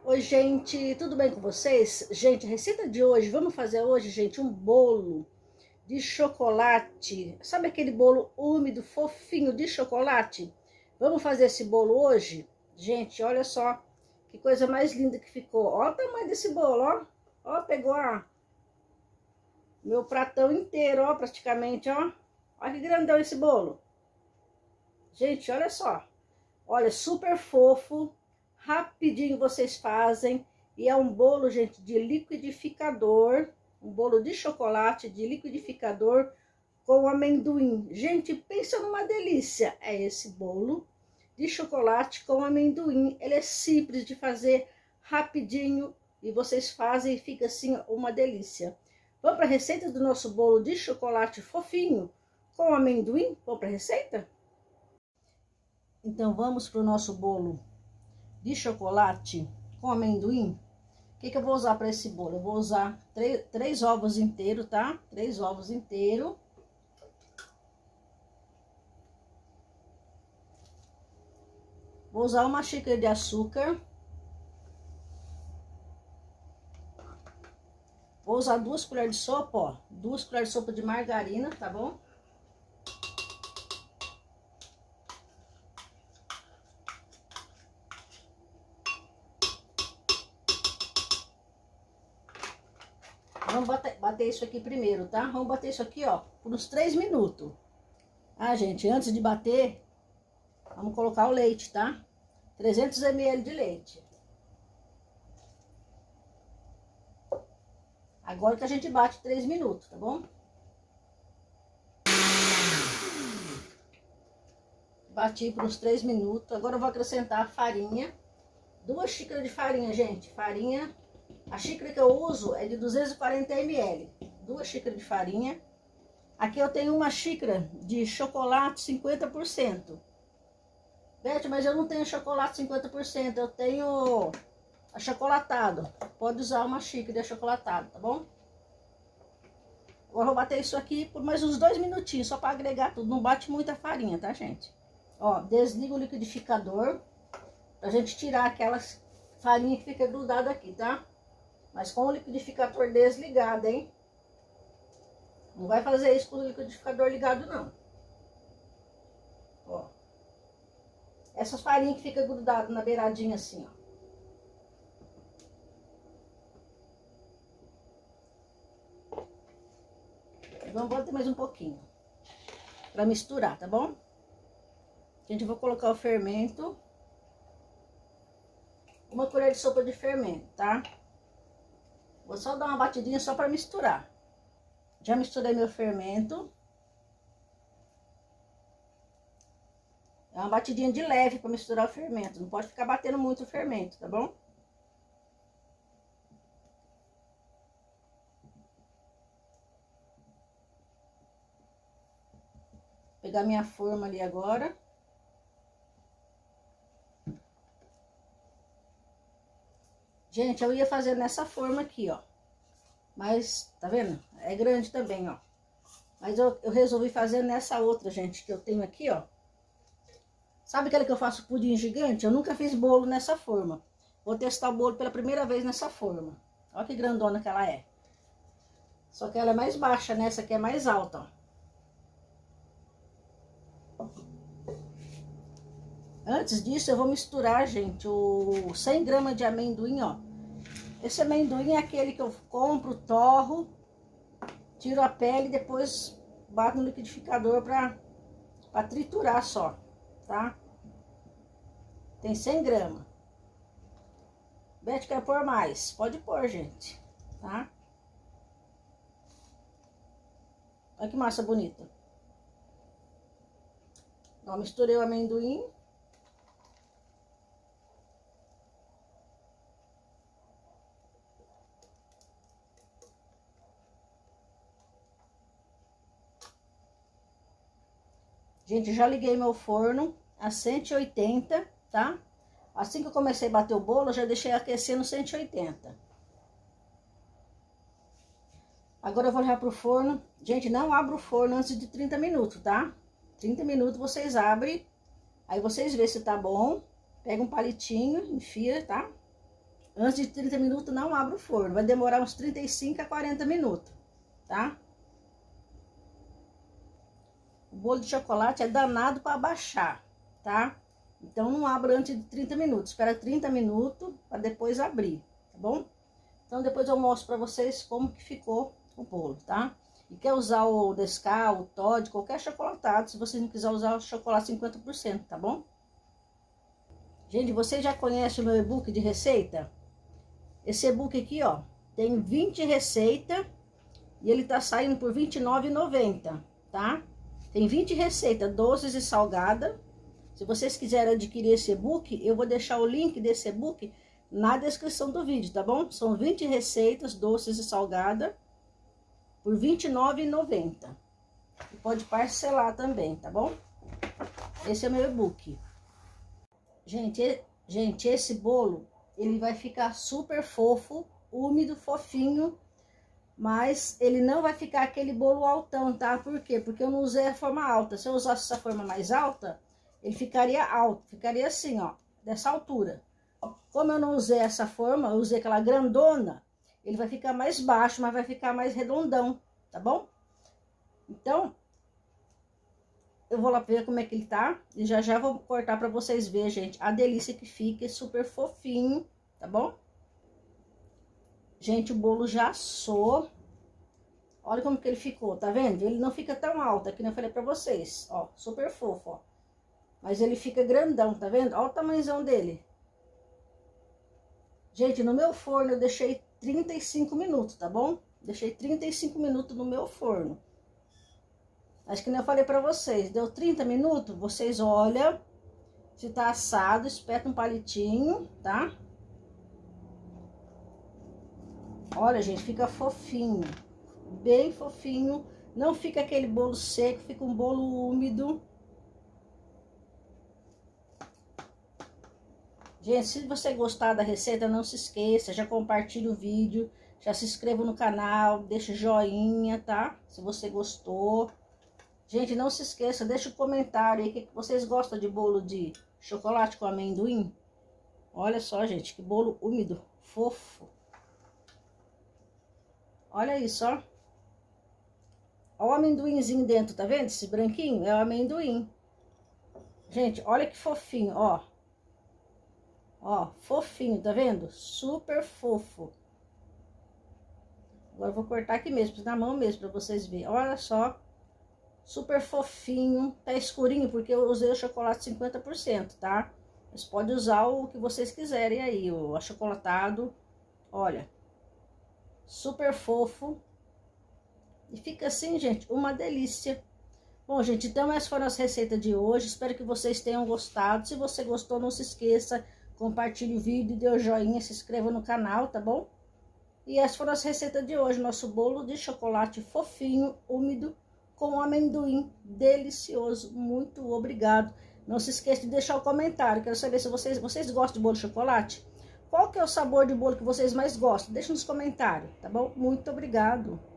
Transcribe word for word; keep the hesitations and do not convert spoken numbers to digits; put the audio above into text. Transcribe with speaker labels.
Speaker 1: Oi, gente, tudo bem com vocês? Gente, a receita de hoje, vamos fazer hoje, gente, um bolo de chocolate. Sabe aquele bolo úmido, fofinho de chocolate? Vamos fazer esse bolo hoje? Gente, olha só que coisa mais linda que ficou. Olha o tamanho desse bolo, ó. Ó, pegou a meu pratão inteiro, ó, praticamente, ó. Olha que grandão esse bolo. Gente, olha só. Olha, super fofo. Rapidinho vocês fazem. E é um bolo, gente, de liquidificador. Um bolo de chocolate de liquidificador com amendoim. Gente, pensa numa delícia. É esse bolo de chocolate com amendoim. Ele é simples de fazer, rapidinho. E vocês fazem e fica assim uma delícia. Vamos para a receita do nosso bolo de chocolate fofinho com amendoim? Vamos para a receita? Então, vamos para o nosso bolo de chocolate com amendoim. O que que eu vou usar para esse bolo? Eu vou usar três, três ovos inteiros, tá? Três ovos inteiros. Vou usar uma xícara de açúcar. Vou usar duas colheres de sopa, ó. Duas colheres de sopa de margarina, tá bom? Vamos bater, bater isso aqui primeiro, tá? Vamos bater isso aqui, ó, por uns três minutos. Ah, gente, antes de bater, vamos colocar o leite, tá? trezentos mililitros de leite. Agora que a gente bate três minutos, tá bom? Bati por uns três minutos. Agora eu vou acrescentar a farinha. Duas xícaras de farinha, gente. Farinha... A xícara que eu uso é de duzentos e quarenta mililitros, duas xícaras de farinha. Aqui eu tenho uma xícara de chocolate cinquenta por cento. Beth, mas eu não tenho chocolate cinquenta por cento, eu tenho achocolatado. Pode usar uma xícara de achocolatado, tá bom? Agora eu vou bater isso aqui por mais uns dois minutinhos, só para agregar tudo. Não bate muita farinha, tá, gente? Ó, desliga o liquidificador, pra gente tirar aquelas farinha que fica grudada aqui, tá? Mas com o liquidificador desligado, hein? Não vai fazer isso com o liquidificador ligado, não. Ó. Essas farinhas que ficam grudadas na beiradinha assim, ó. Vamos botar mais um pouquinho. Pra misturar, tá bom? Gente, eu vou colocar o fermento. Uma colher de sopa de fermento, tá? Vou só dar uma batidinha só para misturar. Já misturei meu fermento. É uma batidinha de leve para misturar o fermento. Não pode ficar batendo muito o fermento, tá bom? Vou pegar minha forma ali agora. Gente, eu ia fazer nessa forma aqui, ó. Mas, tá vendo? É grande também, ó. Mas eu, eu resolvi fazer nessa outra, gente, que eu tenho aqui, ó. Sabe aquela que eu faço pudim gigante? Eu nunca fiz bolo nessa forma. Vou testar o bolo pela primeira vez nessa forma. Olha que grandona que ela é. Só que ela é mais baixa, né? Essa aqui é mais alta, ó. Antes disso, eu vou misturar, gente, o cem gramas de amendoim, ó. Esse amendoim é aquele que eu compro, torro, tiro a pele e depois bato no liquidificador pra, pra triturar só, tá? Tem cem gramas. Beth, quer pôr mais? Pode pôr, gente, tá? Olha que massa bonita. Ó, misturei o amendoim. Gente, já liguei meu forno a cento e oitenta, tá? Assim que eu comecei a bater o bolo, eu já deixei aquecer no cento e oitenta. Agora eu vou levar pro forno. Gente, não abra o forno antes de trinta minutos, tá? trinta minutos vocês abrem, aí vocês vê se tá bom. Pega um palitinho, enfia, tá? Antes de trinta minutos, não abra o forno. Vai demorar uns trinta e cinco a quarenta minutos, tá? O bolo de chocolate é danado para baixar, tá? Então, não abra antes de trinta minutos. Espera trinta minutos para depois abrir, tá bom? Então, depois eu mostro para vocês como que ficou o bolo, tá? E quer usar o Nescau, o Toddy, qualquer chocolatado, se você não quiser usar o chocolate cinquenta por cento, tá bom? Gente, vocês já conhecem o meu e-book de receita? Esse e-book aqui, ó, tem vinte receitas e ele tá saindo por vinte e nove reais e noventa centavos, tá? Tem vinte receitas doces e salgadas. Se vocês quiserem adquirir esse e-book, eu vou deixar o link desse e-book na descrição do vídeo, tá bom? São vinte receitas doces e salgadas por vinte e nove reais e noventa centavos. E pode parcelar também, tá bom? Esse é o meu e-book. Gente, gente, esse bolo, ele vai ficar super fofo, úmido, fofinho, mas ele não vai ficar aquele bolo altão, tá? Por quê? Porque eu não usei a forma alta. Se eu usasse essa forma mais alta, ele ficaria alto, ficaria assim, ó, dessa altura. Como eu não usei essa forma, eu usei aquela grandona, ele vai ficar mais baixo, mas vai ficar mais redondão, tá bom? Então, eu vou lá ver como é que ele tá e já já vou cortar pra vocês verem, gente, a delícia que fica, é super fofinho, tá bom? Gente, o bolo já assou. Olha como que ele ficou, tá vendo? Ele não fica tão alto, aqui eu falei pra vocês, ó, super fofo, ó. Mas ele fica grandão, tá vendo? Olha o tamanhozão dele. Gente, no meu forno eu deixei trinta e cinco minutos, tá bom? Deixei trinta e cinco minutos no meu forno. Acho que nem eu falei pra vocês, deu trinta minutos, vocês olham se tá assado, espeta um palitinho, tá? Olha, gente, fica fofinho, bem fofinho, não fica aquele bolo seco, fica um bolo úmido. Gente, se você gostar da receita, não se esqueça, já compartilha o vídeo, já se inscreva no canal, deixa joinha, tá? Se você gostou. Gente, não se esqueça, deixa um comentário aí, que vocês gostam de bolo de chocolate com amendoim? Olha só, gente, que bolo úmido, fofo. Olha isso, ó. Olha o amendoinzinho dentro, tá vendo? Esse branquinho é o amendoim. Gente, olha que fofinho, ó. Ó, fofinho, tá vendo? Super fofo. Agora eu vou cortar aqui mesmo, na mão mesmo, pra vocês verem. Olha só. Super fofinho. Tá escurinho porque eu usei o chocolate cinquenta por cento, tá? Mas pode usar o que vocês quiserem aí, o achocolatado. Olha. Super fofo. E fica assim, gente, uma delícia. Bom, gente, então essas foram as receitas de hoje. Espero que vocês tenham gostado. Se você gostou, não se esqueça, compartilhe o vídeo, dê o joinha, se inscreva no canal, tá bom? E essas foram as receitas de hoje. Nosso bolo de chocolate fofinho, úmido, com amendoim delicioso. Muito obrigado. Não se esqueça de deixar o comentário. Quero saber se vocês, vocês gostam de bolo de chocolate. Qual que é o sabor de bolo que vocês mais gostam? Deixa nos comentários, tá bom? Muito obrigado.